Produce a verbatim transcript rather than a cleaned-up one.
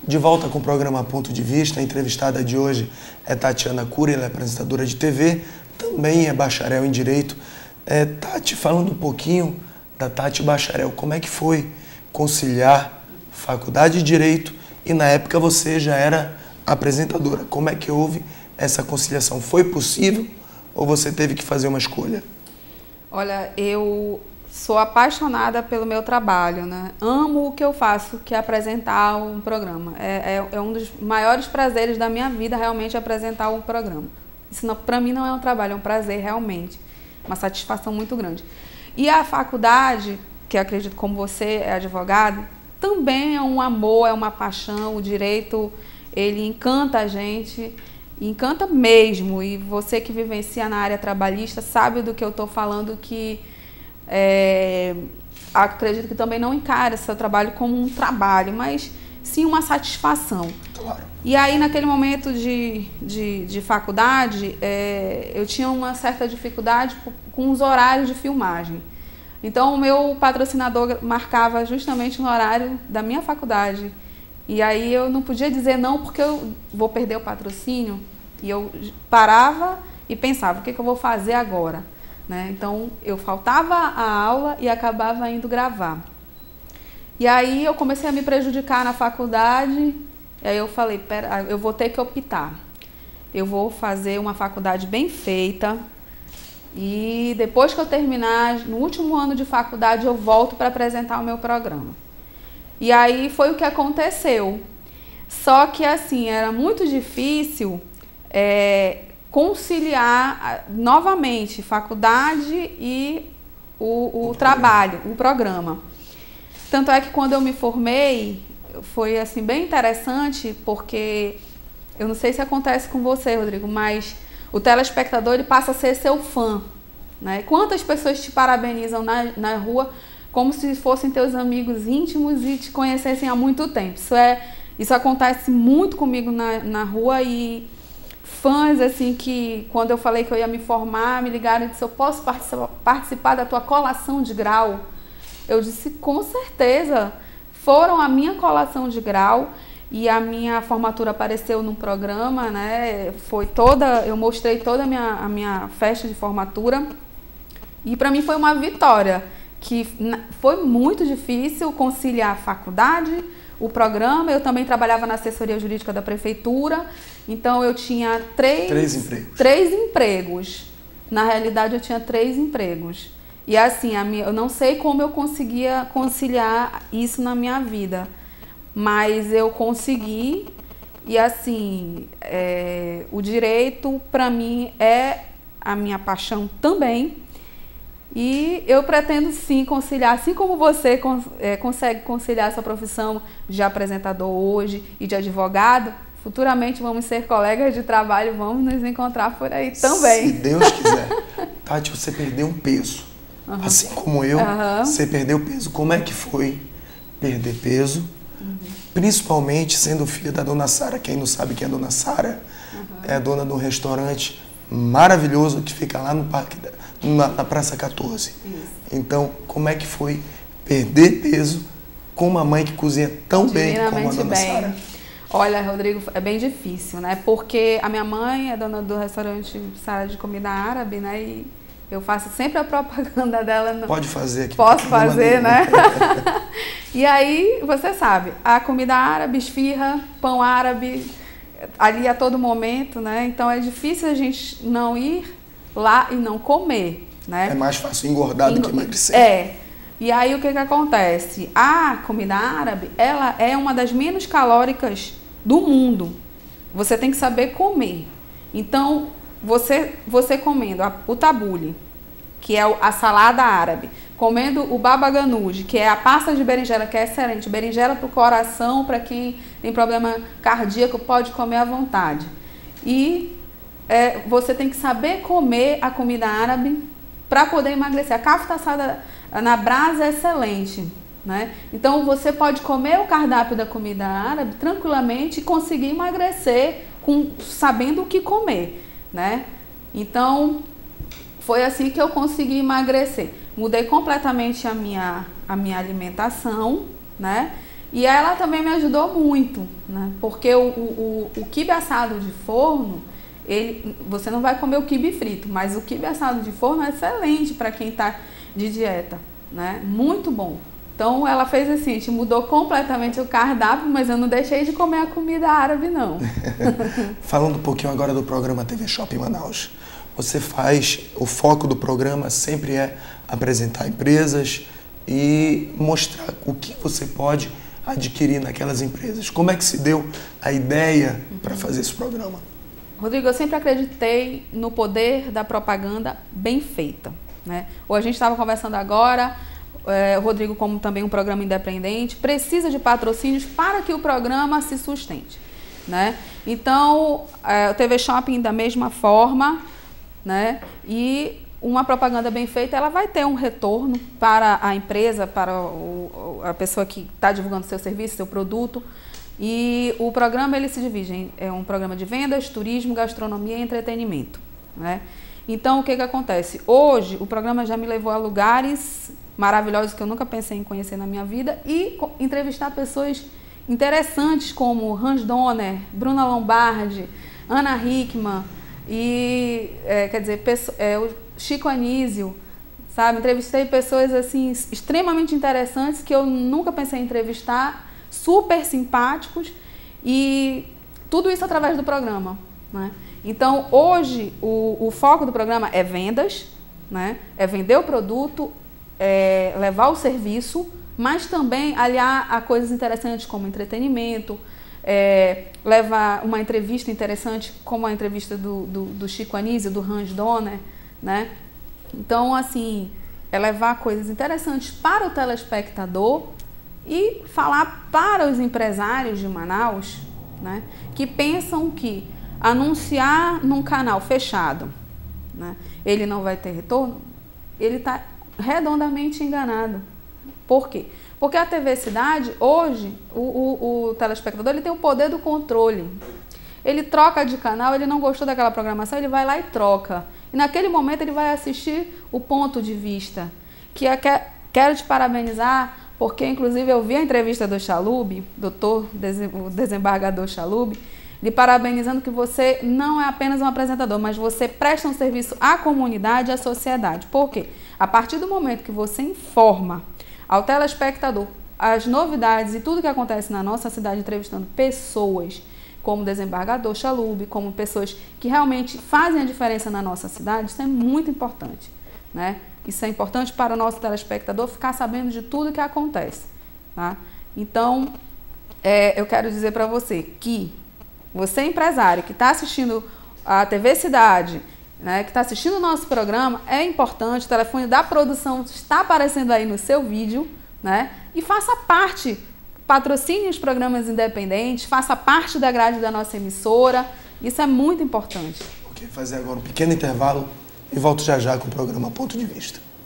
De volta com o programa Ponto de Vista, a entrevistada de hoje é Tatiana Cury, ela é apresentadora de T V, também é bacharel em Direito. É, Tati, falando um pouquinho da Tati bacharel, como é que foi conciliar faculdade de Direito e na época você já era apresentadora? Como é que houve essa conciliação? Foi possível ou você teve que fazer uma escolha? Olha, eu sou apaixonada pelo meu trabalho, né? Amo o que eu faço, que é apresentar um programa. É, é, é um dos maiores prazeres da minha vida, realmente, apresentar um programa. Isso, para mim, não é um trabalho, é um prazer, realmente. Uma satisfação muito grande. E a faculdade, que eu acredito como você é advogado, também é um amor, é uma paixão. O direito, ele encanta a gente, encanta mesmo. E você que vivencia na área trabalhista sabe do que eu estou falando, que é, acredito que também não encara seu trabalho como um trabalho, mas sim uma satisfação. Claro. E aí, naquele momento de, de, de faculdade, é, eu tinha uma certa dificuldade com os horários de filmagem. Então, o meu patrocinador marcava justamente no horário da minha faculdade. E aí, eu não podia dizer não, porque eu vou perder o patrocínio. E eu parava e pensava, o que, que eu vou fazer agora? Né? Então, eu faltava a aula e acabava indo gravar. E aí, eu comecei a me prejudicar na faculdade. E aí, eu falei, pera, eu vou ter que optar. Eu vou fazer uma faculdade bem feita. E depois que eu terminar, no último ano de faculdade, eu volto para apresentar o meu programa. E aí, foi o que aconteceu. Só que, assim, era muito difícil é, conciliar novamente faculdade e o, o trabalho, o programa. Tanto é que quando eu me formei, foi assim bem interessante, porque eu não sei se acontece com você, Rodrigo, mas o telespectador ele passa a ser seu fã, né? Quantas pessoas te parabenizam na, na rua como se fossem teus amigos íntimos e te conhecessem há muito tempo. Isso, é, isso acontece muito comigo na, na rua e fãs assim que quando eu falei que eu ia me formar, me ligaram e disseram, eu posso participar, participar da tua colação de grau? Eu disse, com certeza. Foram a minha colação de grau e a minha formatura apareceu no programa, né? Foi toda, eu mostrei toda a minha, a minha festa de formatura e para mim foi uma vitória, que foi muito difícil conciliar a faculdade, o programa. Eu também trabalhava na assessoria jurídica da prefeitura, então eu tinha três, três empregos. Três empregos. Na realidade, eu tinha três empregos. E assim, a minha, eu não sei como eu conseguia conciliar isso na minha vida, mas eu consegui. E assim, é, o direito para mim é a minha paixão também. E eu pretendo sim conciliar, assim como você cons é, consegue conciliar essa profissão de apresentador hoje e de advogado, futuramente vamos ser colegas de trabalho, vamos nos encontrar por aí também. Se Deus quiser. Tati, você perdeu um peso. Uhum. Assim como eu, uhum. Você perdeu peso. Como é que foi perder peso? Uhum. Principalmente sendo filha da dona Sara. Quem não sabe quem é a dona Sara, uhum. é a dona de um restaurante maravilhoso que fica lá no parque, da, na, na Praça quatorze. Isso. Então, como é que foi perder peso com uma mãe que cozinha tão bem como a dona bem. Sara? Olha, Rodrigo, é bem difícil, né? Porque a minha mãe é dona do restaurante Sara de comida árabe, né? E eu faço sempre a propaganda dela. No... Pode fazer aqui. Posso fazer, né? E aí, você sabe, a comida árabe, esfirra, pão árabe, ali a todo momento, né? Então é difícil a gente não ir lá e não comer, né? É mais fácil engordar Eng... do que emagrecer. É. E aí o que que acontece? A comida árabe, ela é uma das menos calóricas do mundo. Você tem que saber comer. Então, Você, você comendo a, o tabule, que é a salada árabe, comendo o baba ganoush, que é a pasta de berinjela, que é excelente, berinjela para o coração, para quem tem problema cardíaco, pode comer à vontade. E é, você tem que saber comer a comida árabe para poder emagrecer. A kafta assada na brasa é excelente, né? Então, você pode comer o cardápio da comida árabe tranquilamente e conseguir emagrecer com, sabendo o que comer. Né? Então, foi assim que eu consegui emagrecer. Mudei completamente a minha, a minha alimentação, né? E ela também me ajudou muito, né? Porque o, o, o quibe assado de forno, ele, você não vai comer o quibe frito, mas o quibe assado de forno é excelente para quem está de dieta, né? Muito bom. Então ela fez assim, a gente mudou completamente o cardápio, mas eu não deixei de comer a comida árabe, não. Falando um pouquinho agora do programa T V Shop em Manaus, você faz, o foco do programa sempre é apresentar empresas e mostrar o que você pode adquirir naquelas empresas. Como é que se deu a ideia uhum. para fazer esse programa? Rodrigo, eu sempre acreditei no poder da propaganda bem feita, né? Ou a gente estava conversando agora, é, o Rodrigo, como também um programa independente, precisa de patrocínios para que o programa se sustente, né? Então, é, o T V Shopping da mesma forma, né? E uma propaganda bem feita, ela vai ter um retorno para a empresa, para o, a pessoa que está divulgando seu serviço, seu produto. E o programa ele se divide em é um programa de vendas, turismo, gastronomia e entretenimento, né? Então, o que que acontece? Hoje, o programa já me levou a lugares maravilhosos que eu nunca pensei em conhecer na minha vida e entrevistar pessoas interessantes como Hans Donner, Bruna Lombardi, Ana Hickman e, é, quer dizer, é, o Chico Anísio, sabe? Entrevistei pessoas, assim, extremamente interessantes que eu nunca pensei em entrevistar, super simpáticos e tudo isso através do programa, né? Então, hoje, o, o foco do programa é vendas, né? É vender o produto, é levar o serviço, mas também aliar a coisas interessantes como entretenimento, é, levar uma entrevista interessante como a entrevista do, do, do Chico Anísio, do Hans Donner, né? Então, assim, é levar coisas interessantes para o telespectador e falar para os empresários de Manaus, né, que pensam que anunciar num canal fechado, né, ele não vai ter retorno, ele está redondamente enganado. Por quê? Porque a T V Cidade, hoje, o, o, o telespectador ele tem o poder do controle. Ele troca de canal, ele não gostou daquela programação, ele vai lá e troca. E naquele momento ele vai assistir o Ponto de Vista, que é, que, quero te parabenizar, porque inclusive eu vi a entrevista do Chalub, doutor, o desembargador Chalub, lhe parabenizando que você não é apenas um apresentador, mas você presta um serviço à comunidade e à sociedade. Por quê? A partir do momento que você informa ao telespectador as novidades e tudo que acontece na nossa cidade, entrevistando pessoas como o desembargador Chalub, como pessoas que realmente fazem a diferença na nossa cidade, isso é muito importante, né? Isso é importante para o nosso telespectador ficar sabendo de tudo que acontece, tá? Então, é, eu quero dizer para você que você, empresário, que está assistindo a T V Cidade, né, que está assistindo o nosso programa, é importante, o telefone da produção está aparecendo aí no seu vídeo, né? E faça parte, patrocine os programas independentes, faça parte da grade da nossa emissora, isso é muito importante. Ok, fazer agora um pequeno intervalo e volto já já com o programa Ponto de Vista.